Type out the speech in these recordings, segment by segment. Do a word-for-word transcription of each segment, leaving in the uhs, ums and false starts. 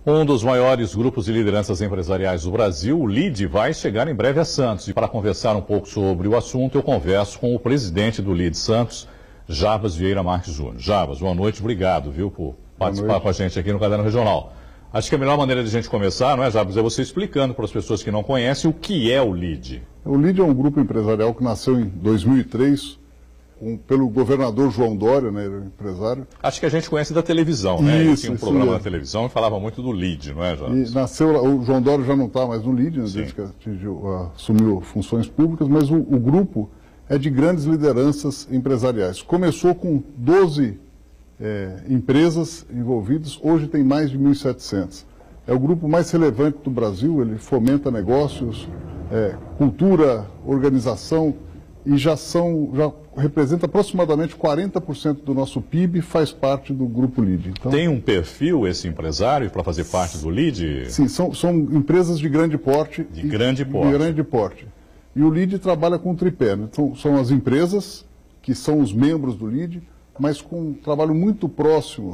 Um dos maiores grupos de lideranças empresariais do Brasil, o LIDE, vai chegar em breve a Santos. E para conversar um pouco sobre o assunto, eu converso com o presidente do LIDE Santos, Jarbas Vieira Marques Júnior. Jarbas, boa noite, obrigado, viu, por participar com a gente aqui no Caderno Regional. Acho que a melhor maneira de a gente começar, não é, Jarbas, é você explicando para as pessoas que não conhecem o que é o LIDE. O LIDE é um grupo empresarial que nasceu em dois mil e três, um, pelo governador João Dória, né, empresário. Acho que a gente conhece da televisão, né? Isso, tinha um isso programa mesmo. na televisão e falava muito do LIDE, não é, Jarbas? E nasceu, o João Dória já não está mais no LIDE, né, desde que atingiu, assumiu funções públicas, mas o, o grupo é de grandes lideranças empresariais. Começou com doze é, empresas envolvidas, hoje tem mais de mil e setecentas. É o grupo mais relevante do Brasil, ele fomenta negócios, é, cultura, organização, e já são, já representa aproximadamente quarenta por cento do nosso P I B, faz parte do grupo LIDE. Então, tem um perfil esse empresário para fazer parte do LIDE? Sim, são, são empresas de grande porte. De grande porte. De grande porte. E o LIDE trabalha com tripé, né? Então, são as empresas, que são os membros do LIDE, mas com um trabalho muito próximo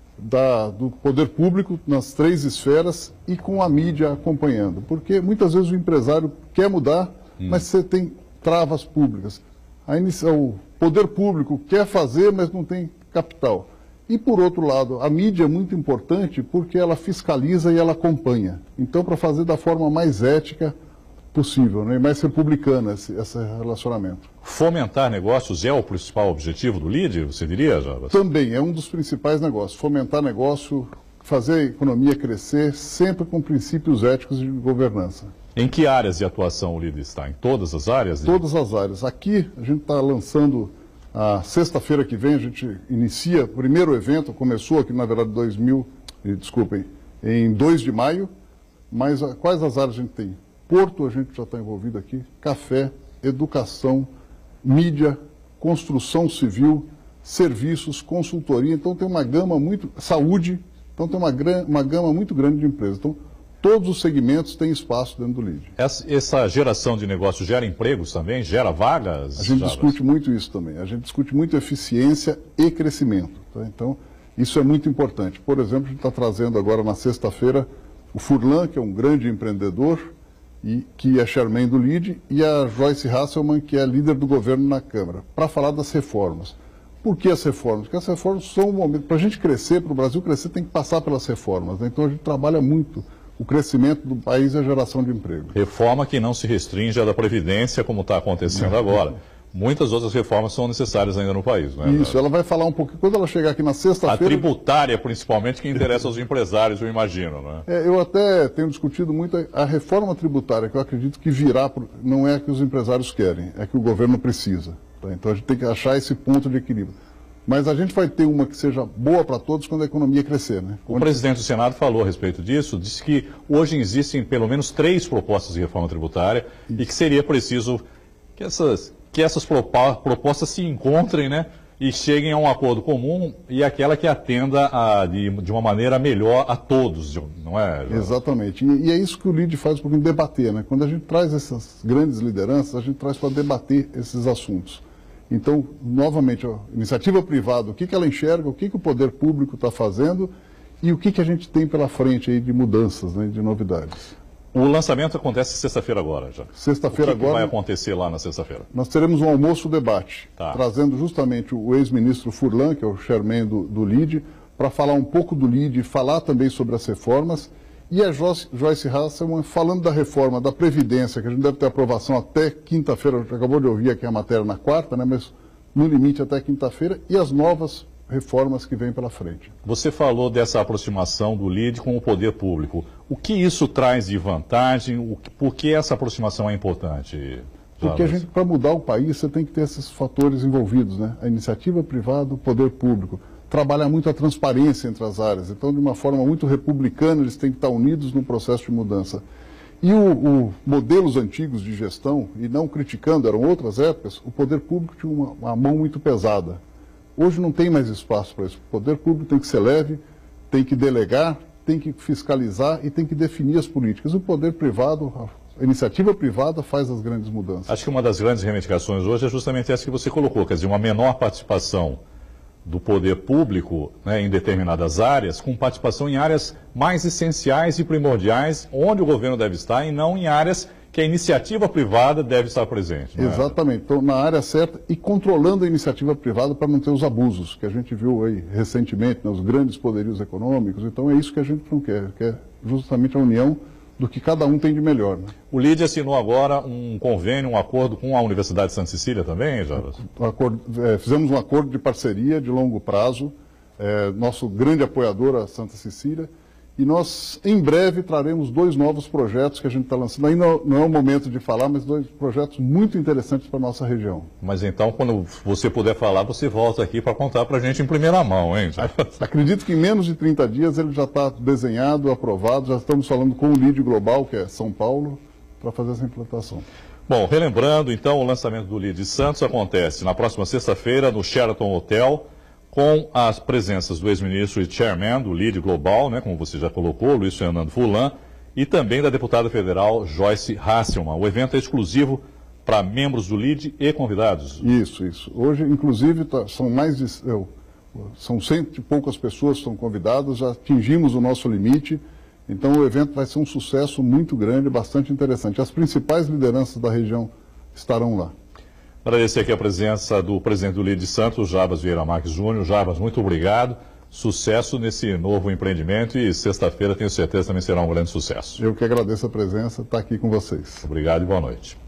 da, do poder público nas três esferas e com a mídia acompanhando. Porque muitas vezes o empresário quer mudar, hum. mas você tem travas públicas. A inicia, o poder público quer fazer, mas não tem capital. E, por outro lado, a mídia é muito importante porque ela fiscaliza e ela acompanha. Então, para fazer da forma mais ética possível, né, mais republicana esse, esse relacionamento. Fomentar negócios é o principal objetivo do LIDE, você diria, Jarbas? Também, é um dos principais negócios. Fomentar negócio, fazer a economia crescer, sempre com princípios éticos de governança. Em que áreas de atuação o LIDE está? Em todas as áreas? De... Todas as áreas. Aqui, a gente está lançando, a sexta-feira que vem, a gente inicia o primeiro evento, começou aqui, na verdade, dois mil, desculpem, em dois de maio, mas a, quais as áreas a gente tem? Porto, a gente já está envolvido aqui, café, educação, mídia, construção civil, serviços, consultoria, então tem uma gama muito, saúde, então tem uma, uma gama muito grande de empresas. Então, todos os segmentos têm espaço dentro do LIDE. Essa, essa geração de negócios gera empregos também? Gera vagas? A gente Jarbas? discute muito isso também. A gente discute muito eficiência e crescimento. Tá? Então, isso é muito importante. Por exemplo, a gente está trazendo agora na sexta-feira o Furlan, que é um grande empreendedor, e, que é chairman do LIDE, e a Joyce Hasselman, que é líder do governo na Câmara, para falar das reformas. Por que as reformas? Porque as reformas são um momento... Para a gente crescer, para o Brasil crescer, tem que passar pelas reformas. Né? Então, a gente trabalha muito o crescimento do país e a geração de emprego. Reforma que não se restringe à da Previdência, como está acontecendo agora. Muitas outras reformas são necessárias ainda no país, não é? Isso, ela vai falar um pouquinho, quando ela chegar aqui na sexta-feira... A tributária, principalmente, que interessa aos empresários, eu imagino, não é? É, eu até tenho discutido muito a, a reforma tributária, que eu acredito que virá, não é a que os empresários querem, é que o governo precisa. Tá? Então a gente tem que achar esse ponto de equilíbrio. Mas a gente vai ter uma que seja boa para todos quando a economia crescer, né? O presidente do Senado falou a respeito disso, disse que hoje existem pelo menos três propostas de reforma tributária Isso. e que seria preciso que essas, que essas propostas se encontrem, né, e cheguem a um acordo comum e aquela que atenda a, de, de uma maneira melhor a todos, não é? Exatamente. E, e é isso que o LIDE faz um pouquinho, debater, né? Quando a gente traz essas grandes lideranças, a gente traz para debater esses assuntos. Então, novamente, a iniciativa privada, o que, que ela enxerga, o que, que o poder público está fazendo e o que, que a gente tem pela frente aí de mudanças, né, de novidades. O lançamento acontece sexta-feira agora, já. Sexta-feira agora. O que vai acontecer lá na sexta-feira? Nós teremos um almoço-debate, tá. trazendo justamente o ex-ministro Furlan, que é o chairman do, do LIDE, para falar um pouco do LIDE, falar também sobre as reformas. E a Joyce, Joyce Hasselman falando da reforma da Previdência, que a gente deve ter aprovação até quinta-feira, acabou de ouvir aqui a matéria na quarta, né, mas no limite até quinta-feira, e as novas reformas que vêm pela frente. Você falou dessa aproximação do LIDE com o poder público. O que isso traz de vantagem? O que, por que essa aproximação é importante? Porque a gente, para mudar o país, você tem que ter esses fatores envolvidos, né? A iniciativa privada, o poder público. Trabalha muito a transparência entre as áreas. Então, de uma forma muito republicana, eles têm que estar unidos no processo de mudança. E o, o modelos antigos de gestão, e não criticando, eram outras épocas, o poder público tinha uma, uma mão muito pesada. Hoje não tem mais espaço para isso. O poder público tem que ser leve, tem que delegar, tem que fiscalizar e tem que definir as políticas. O poder privado, a iniciativa privada faz as grandes mudanças. Acho que uma das grandes reivindicações hoje é justamente essa que você colocou, quer dizer, uma menor participação do poder público, né, em determinadas áreas, com participação em áreas mais essenciais e primordiais, onde o governo deve estar, e não em áreas que a iniciativa privada deve estar presente. Exatamente. Então, na área certa e controlando a iniciativa privada para não ter os abusos que a gente viu aí recentemente, né, os grandes poderios econômicos. Então, é isso que a gente não quer, quer justamente a união do que cada um tem de melhor. Né? O L I D assinou agora um convênio, um acordo com a Universidade de Santa Cecília também, Jarbas? Acordo, é, fizemos um acordo de parceria de longo prazo, é, nosso grande apoiador, a Santa Cecília, e nós, em breve, traremos dois novos projetos que a gente está lançando. Ainda não é o momento de falar, mas dois projetos muito interessantes para a nossa região. Mas então, quando você puder falar, você volta aqui para contar para a gente em primeira mão, hein? Acredito que em menos de trinta dias ele já está desenhado, aprovado. Já estamos falando com o L I D Global, que é São Paulo, para fazer essa implantação. Bom, relembrando, então, o lançamento do L I D Santos acontece na próxima sexta-feira no Sheraton Hotel, com as presenças do ex-ministro e chairman do L I D Global, né, como você já colocou, Luiz Fernando Fulan, e também da deputada federal Joyce Hasselmann. O evento é exclusivo para membros do L I D e convidados. Isso, isso. Hoje, inclusive, tá, são mais de... Eu, são cento e poucas pessoas que estão convidadas, já atingimos o nosso limite, então o evento vai ser um sucesso muito grande, bastante interessante. As principais lideranças da região estarão lá. Agradecer aqui a presença do presidente do L I D Santos, Jarbas Vieira Marques Júnior. Jarbas, muito obrigado. Sucesso nesse novo empreendimento e sexta-feira tenho certeza também será um grande sucesso. Eu que agradeço a presença, estar aqui com vocês. Obrigado e boa noite.